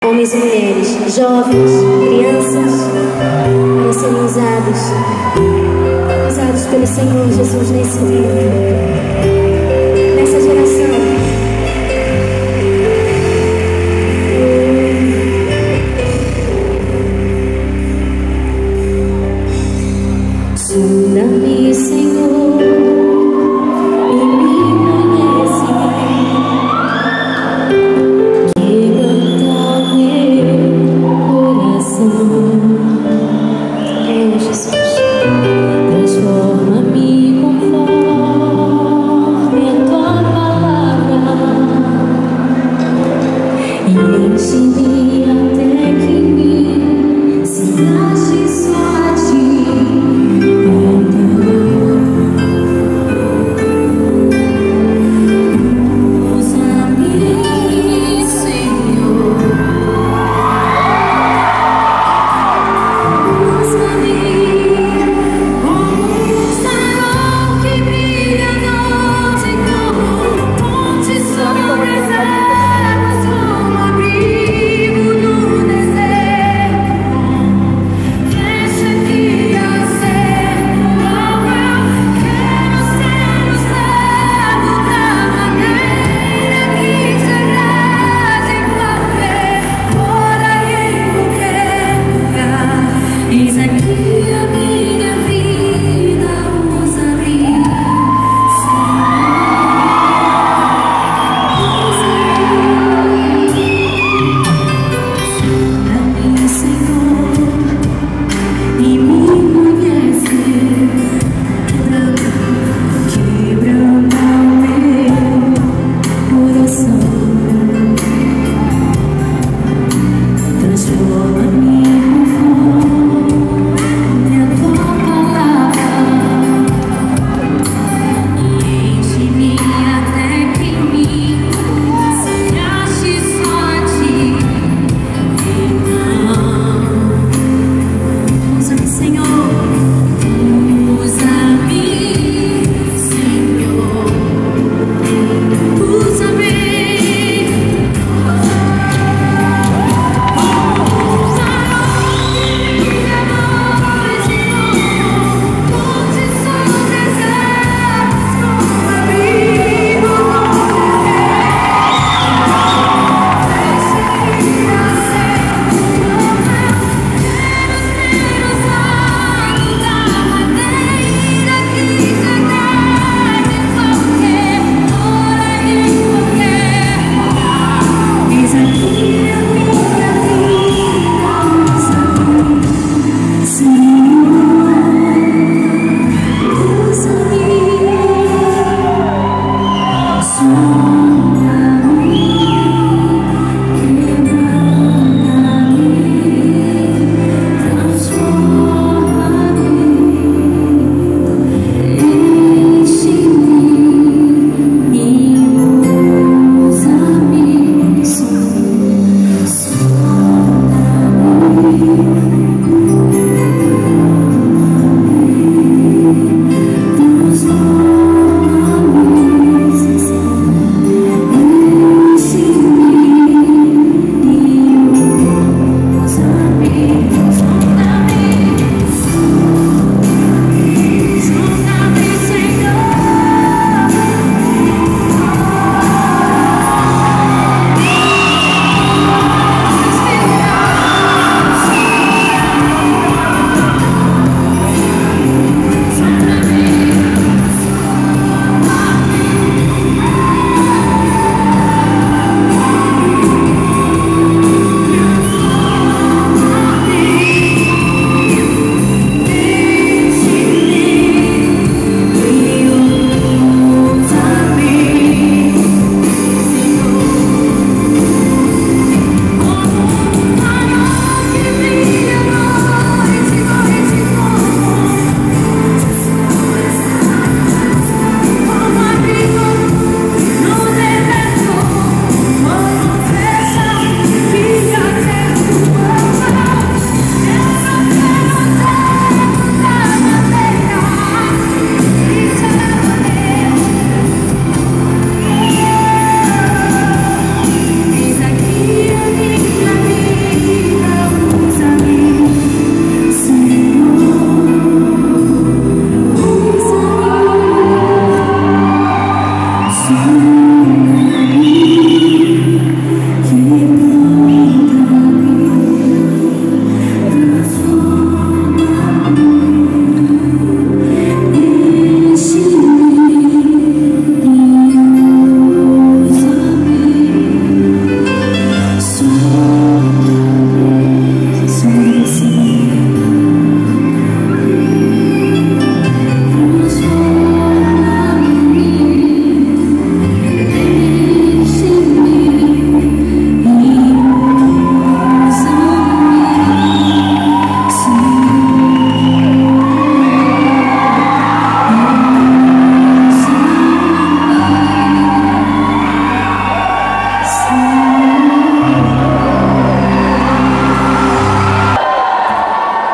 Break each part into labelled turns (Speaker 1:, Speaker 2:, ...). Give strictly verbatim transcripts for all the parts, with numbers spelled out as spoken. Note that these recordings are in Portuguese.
Speaker 1: Homens e mulheres, jovens, crianças, para serem usados, usados pelo Senhor Jesus nesse tempo, nessa geração. Sonda-me, Senhor, e me conhece. Quebranta o meu coração. Oh, Jesus, transforma-me conforme a tua palavra e enche-me até que me sigaste só a ti.
Speaker 2: Usa-me,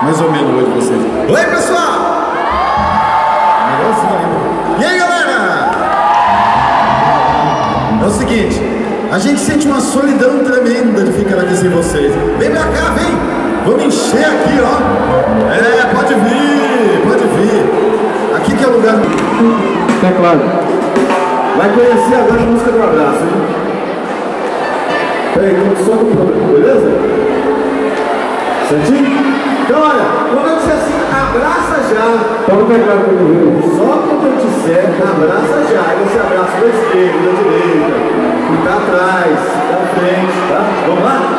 Speaker 2: Mais ou menos hoje vocês. Oi, pessoal! Melhorzinho ainda. E aí, galera? É o seguinte, a gente sente uma solidão tremenda de ficar aqui sem vocês. Vem pra cá, vem! Vamos encher aqui, ó. É, pode vir, pode vir. Aqui que é o lugar. É claro. Vai conhecer agora a música do abraço, hein? Peraí, vamos só com o problema, beleza? Certinho? Então, olha, quando eu disser assim, abraça já. Pode pegar comigo. Só quando eu disser, abraça já. Aí você abraça da esquerda, da direita, fica atrás, fica à frente, tá? Vamos lá?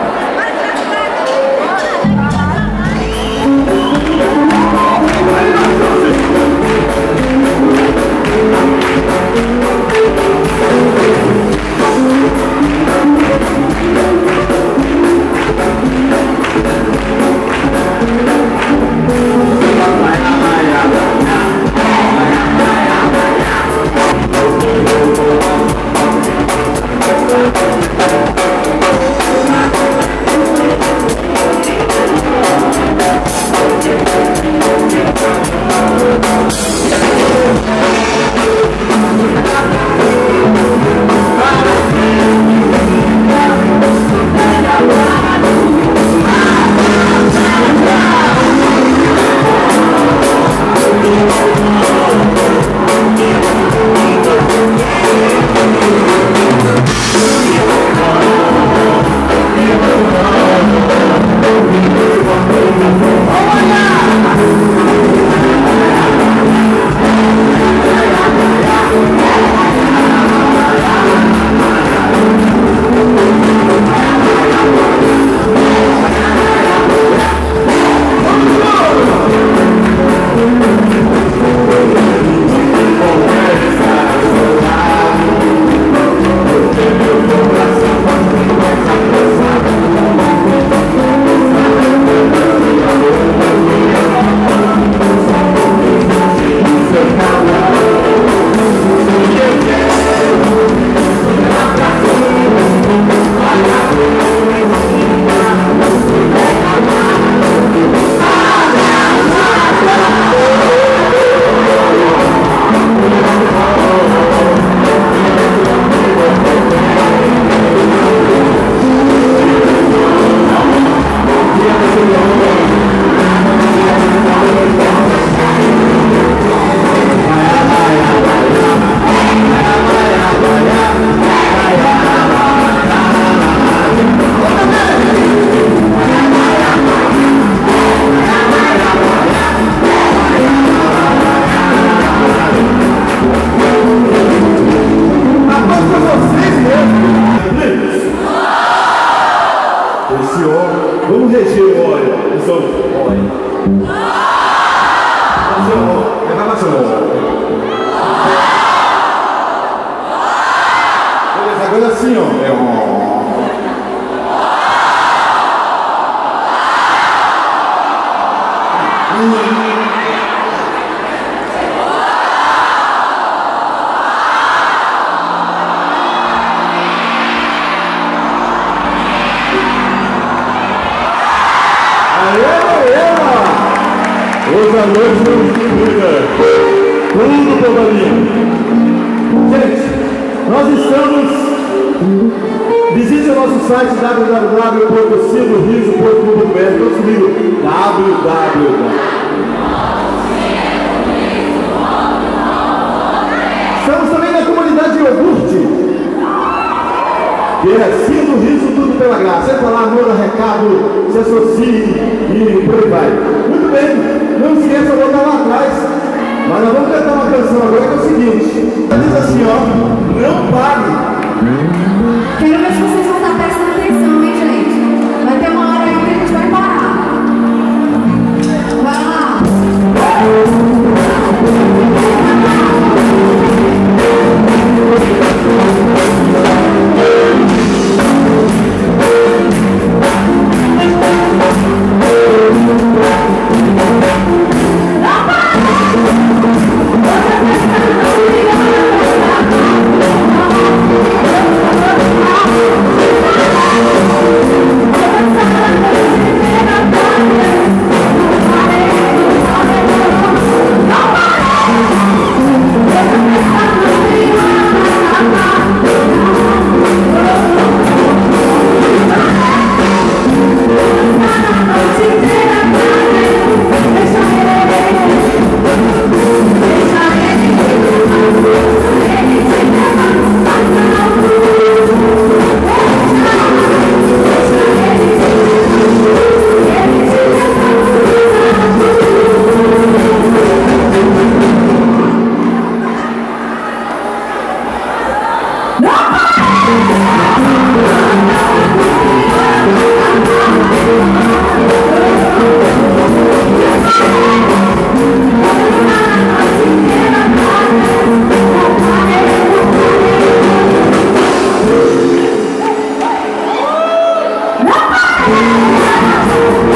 Speaker 2: Vamos reger o óleo. Isso é óleo. Levar mais um beleza, agora assim, ó. É um... Hoje à noite não cuida. Tudo, povolinho. Gente, nós estamos. Visite o nosso site w w w ponto silvio riso ponto com ponto b r. Nosso livro w w w. Estamos também na comunidade iogurte. Que é Silvio Riso Tudo Pela Graça. Entra lá, manda recado, se associe e por aí vai. Muito bem. Não esqueça de botar lá atrás. Mas nós vamos cantar uma canção agora que é o seguinte. Diz assim, ó. Não pare.
Speaker 1: Quero ver se vocês vão estar prestando atenção, hein, gente? Vai ter uma hora aí que a gente vai parar. Vai lá.
Speaker 3: Oh,
Speaker 1: Thank you.